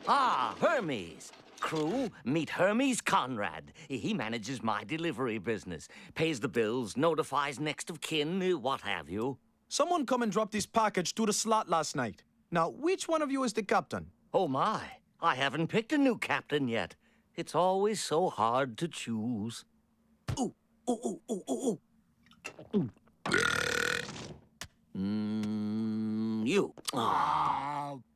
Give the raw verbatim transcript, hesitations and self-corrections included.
Ah, Hermes. Crew, meet Hermes Conrad. He manages my delivery business, pays the bills, notifies next of kin, uh, what have you. Someone come and drop this package through the slot last night. Now, which one of you is the captain? Oh, my. I haven't picked a new captain yet. It's always so hard to choose. Ooh, ooh, ooh, ooh, ooh, ooh. Mm, you. Ah.